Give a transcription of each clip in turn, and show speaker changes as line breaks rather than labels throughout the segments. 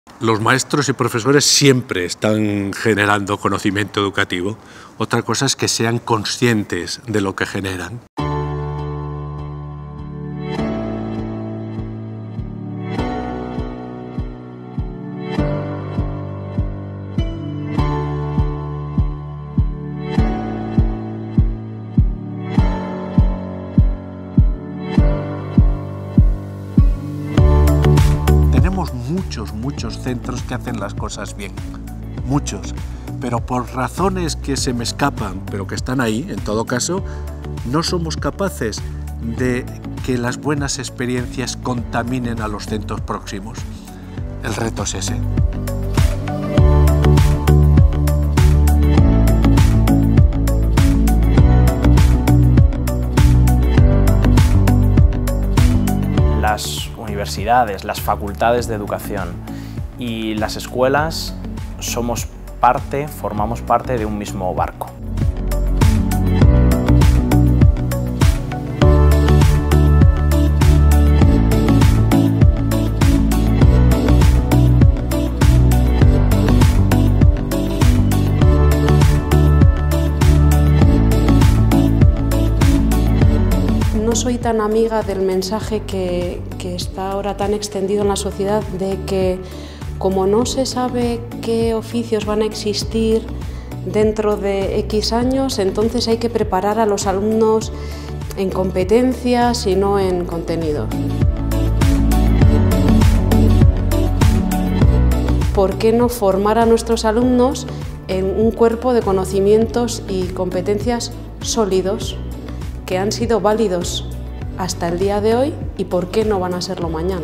Los maestros y profesores siempre están generando conocimiento educativo. Otra cosa es que sean conscientes de lo que generan. Muchos centros que hacen las cosas bien, muchos, pero por razones que se me escapan, pero que están ahí, en todo caso, no somos capaces de que las buenas experiencias contaminen a los centros próximos. El reto es ese.
Las universidades, las facultades de educación y las escuelas formamos parte de un mismo barco.
No soy tan amiga del mensaje que está ahora tan extendido en la sociedad de que como no se sabe qué oficios van a existir dentro de X años, entonces hay que preparar a los alumnos en competencias y no en contenido. ¿Por qué no formar a nuestros alumnos en un cuerpo de conocimientos y competencias sólidos que han sido válidos hasta el día de hoy y por qué no van a serlo mañana?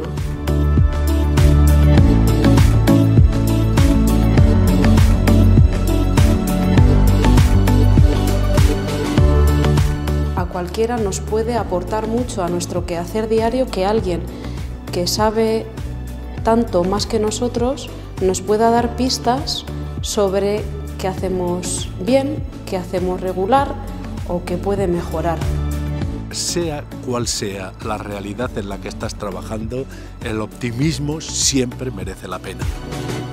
A cualquiera nos puede aportar mucho a nuestro quehacer diario que alguien que sabe tanto más que nosotros nos pueda dar pistas sobre qué hacemos bien, qué hacemos regular o qué puede mejorar.
Sea cual sea la realidad en la que estás trabajando, el optimismo siempre merece la pena.